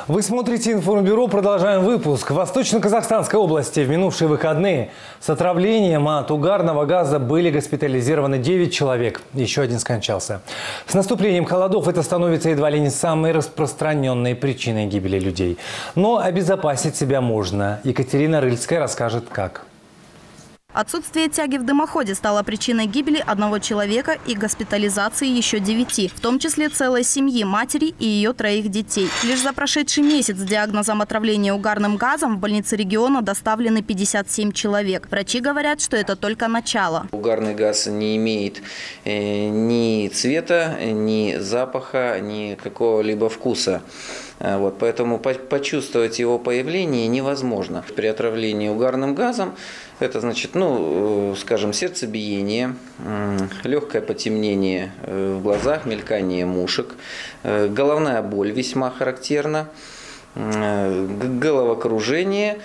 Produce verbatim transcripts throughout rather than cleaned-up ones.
Вы смотрите «Информбюро». Продолжаем выпуск. В Восточно-Казахстанской области в минувшие выходные с отравлением от угарного газа были госпитализированы девять человек. Еще один скончался. С наступлением холодов это становится едва ли не самой распространенной причиной гибели людей. Но обезопасить себя можно. Екатерина Рыльская расскажет, как. Отсутствие тяги в дымоходе стало причиной гибели одного человека и госпитализации еще девяти, в том числе целой семьи, матери и ее троих детей. Лишь за прошедший месяц с диагнозом отравления угарным газом в больницы региона доставлены пятьдесят семь человек. Врачи говорят, что это только начало. Угарный газ не имеет э, ни цвета, ни запаха, ни какого-либо вкуса. Вот, поэтому почувствовать его появление невозможно. При отравлении угарным газом это значит, ну, скажем, сердцебиение, легкое потемнение в глазах, мелькание мушек, головная боль весьма характерна, головокружение,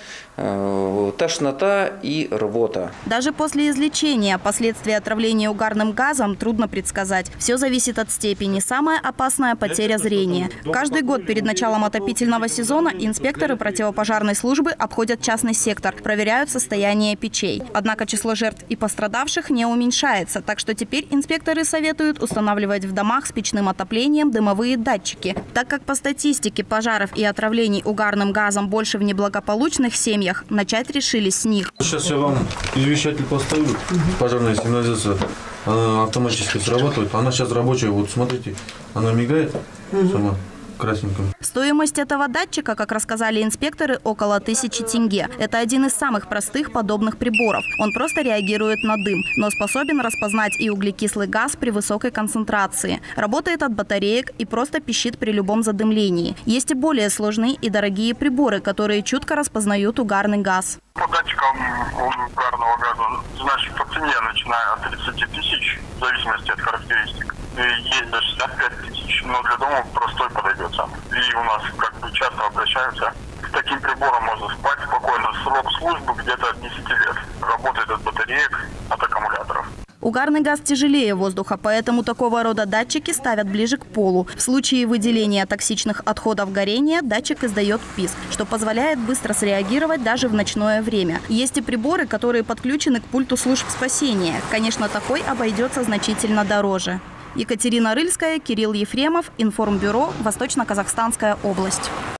тошнота и рвота. Даже после излечения последствия отравления угарным газом трудно предсказать. Все зависит от степени. Самая опасная – потеря зрения. Каждый год перед началом отопительного сезона инспекторы противопожарной службы обходят частный сектор, проверяют состояние печей. Однако число жертв и пострадавших не уменьшается, так что теперь инспекторы советуют устанавливать в домах с печным отоплением дымовые датчики. Так как по статистике пожаров и отравлений угарным газом больше в неблагополучных семьях, начать решили с них. Сейчас я вам извещатель поставлю. Пожарная сигнализация, она автоматически срабатывает. Она сейчас рабочая. Вот смотрите, она мигает сама красненьким. Стоимость этого датчика, как рассказали инспекторы, около тысячи тенге. Это один из самых простых подобных приборов. Он просто реагирует на дым, но способен распознать и углекислый газ при высокой концентрации. Работает от батареек и просто пищит при любом задымлении. Есть и более сложные и дорогие приборы, которые чутко распознают угарный газ. По датчикам угарного газа, значит, по цене начиная от тридцати тысяч, в зависимости от характеристик. Есть до шестидесяти пяти тысяч, но для дома простой подойдет сам. И у нас как бы часто обращаются. С таким прибором можно спать спокойно. Срок службы где-то от десяти лет. Работает от батареек, от аккумуляторов. Угарный газ тяжелее воздуха, поэтому такого рода датчики ставят ближе к полу. В случае выделения токсичных отходов горения датчик издает писк, что позволяет быстро среагировать даже в ночное время. Есть и приборы, которые подключены к пульту служб спасения. Конечно, такой обойдется значительно дороже. Екатерина Рыльская, Кирилл Ефремов, Информбюро, Восточно-Казахстанская область.